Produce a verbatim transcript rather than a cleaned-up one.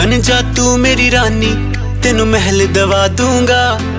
बन जा तू मेरी रानी, तेनू महल दवा दूंगा।